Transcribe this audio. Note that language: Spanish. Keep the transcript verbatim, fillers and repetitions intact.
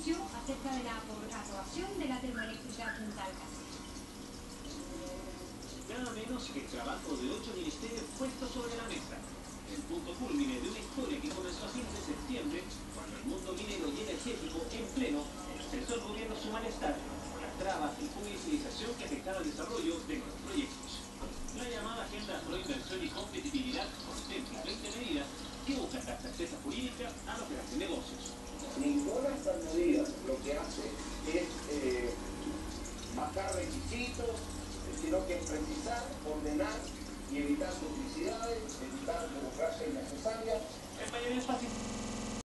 anunció acerca de la aprobación de la termoeléctrica Punta Alcácer. Nada menos que el trabajo de ocho ministerios puestos sobre la mesa. El punto culmine de una historia que comenzó a fines de septiembre, cuando el mundo minero y energético en pleno expresó al gobierno su malestar por las trabas y judicialización que afectaron el desarrollo de nuevos proyectos. La llamada Agenda Pro Inversión y Competitividad contempla veinte medidas que buscan dar certeza jurídica a los grandes negocios. Ninguna de estas medidas lo que hace es eh, bajar requisitos, sino que precisar, ordenar y evitar duplicidades, evitar burocracia innecesaria. El mayor énfasis